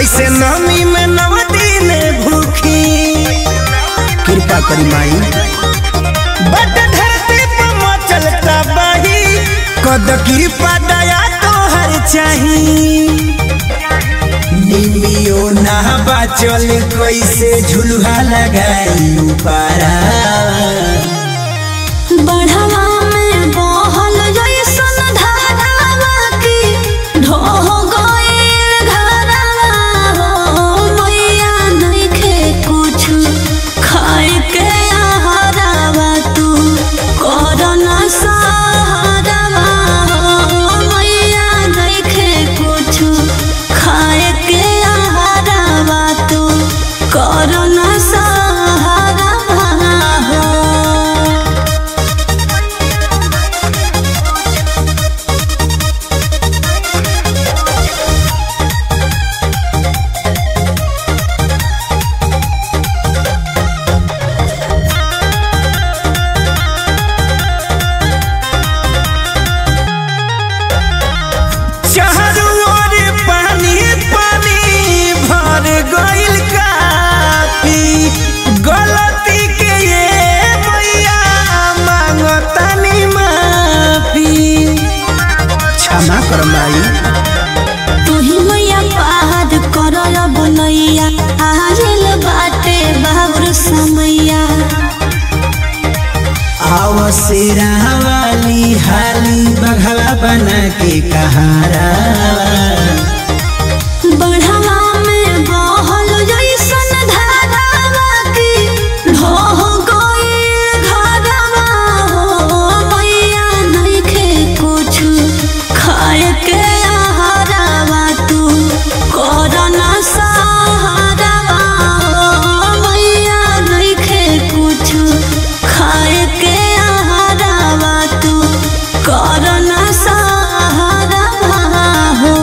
कैसे नमी में 9 दिन भूखी कृपा करी माई। बट धरती पर मचलता बाही कद कृपा दया तोहर चाही। निमियो ना बाचल कैसे झुलुहा लगाई पारा बढ़वा में बहल जैसन धारावा की ढोह गइल घरवा हो मैया नइखे कुछ खाए के आहारवा तू करना सहारवा हो मैया नइखे कुछ खाए के आहारवा तू करना सहारवा हो। तू ही मैया पार कर बनैया आयल बाटे बाबुर समैया। आव शेरा वाली हाली बघवा बना के कहारा बढ़वा में बहल जैसन धारावा की ढोह गइल घरवा हो मैया नइखे कुछ खाए के आहारवा तू करना सहारवा हो मैया नइखे कुछ खाए के आहारवा तू करना सहारवा हो।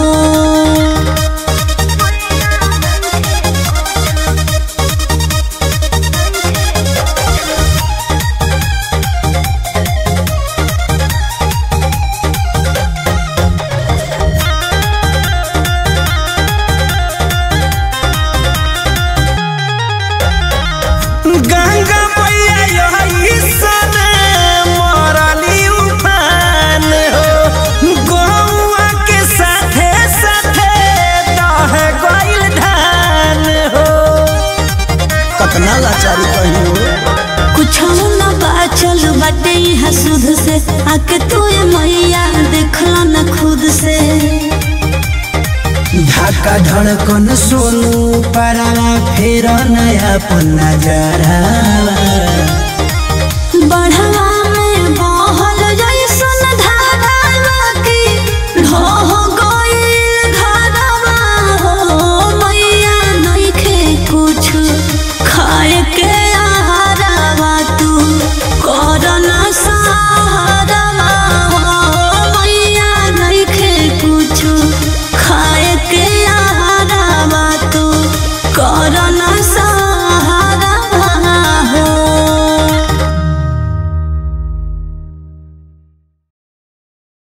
गंगा मैया यही सन मरली उफान हो गौआ के साथे साथे दह गइल धान हो। कतना लाचारी कहियो कुछ न बाचल बाटे यहाँ सुध से आके तू मैया देखला न खुद से। धक्का धड़कन सोनू पारा फेर नया पन्ना जरा बढ़वा